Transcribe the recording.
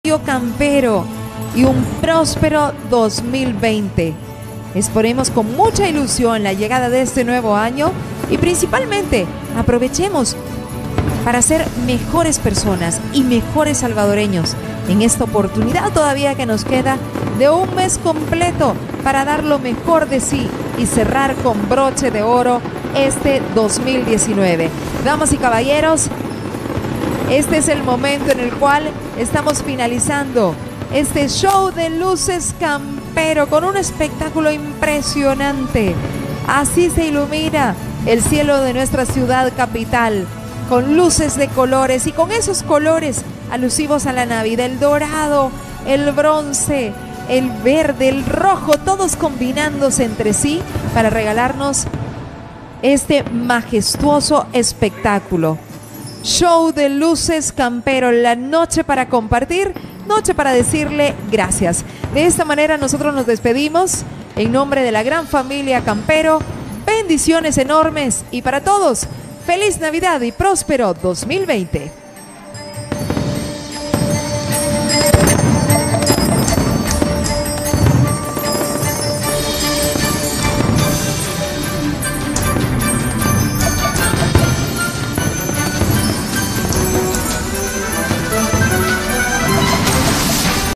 sitio campero y un próspero 2020. Esperemos con mucha ilusión la llegada de este nuevo año y principalmente aprovechemos para ser mejores personas y mejores salvadoreños en esta oportunidad todavía que nos queda de un mes completo para dar lo mejor de sí y cerrar con broche de oro este 2019. Damas y caballeros, este es el momento en el cual estamos finalizando este show de luces campero con un espectáculo impresionante. Así se ilumina el cielo de nuestra ciudad capital, con luces de colores y con esos colores alusivos a la Navidad, el dorado, el bronce, el verde, el rojo, todos combinándose entre sí para regalarnos este majestuoso espectáculo. Show de luces campero, la noche para compartir, noche para decirle gracias. De esta manera nosotros nos despedimos en nombre de la gran familia campero. Bendiciones enormes y para todos, feliz Navidad y próspero 2020.